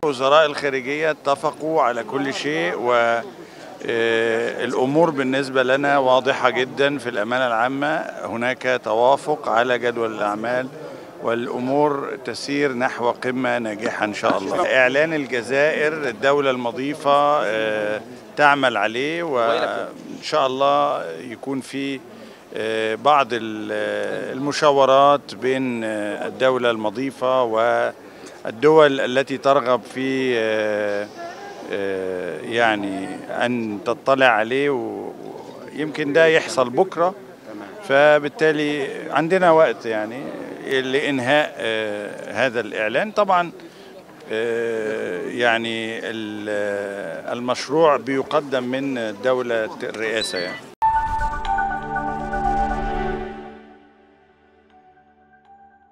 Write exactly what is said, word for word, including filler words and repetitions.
وزراء الخارجية اتفقوا على كل شيء، والأمور بالنسبة لنا واضحة جدا. في الأمانة العامة هناك توافق على جدول الأعمال، والأمور تسير نحو قمة ناجحة إن شاء الله. إعلان الجزائر الدولة المضيفة تعمل عليه، وإن شاء الله يكون في بعض المشاورات بين الدولة المضيفة والدول التي ترغب في يعني أن تطلع عليه، ويمكن ده يحصل بكرة. فبالتالي عندنا وقت يعني لإنهاء هذا الإعلان. طبعا يعني المشروع بيقدم من دولة الرئاسة يعني.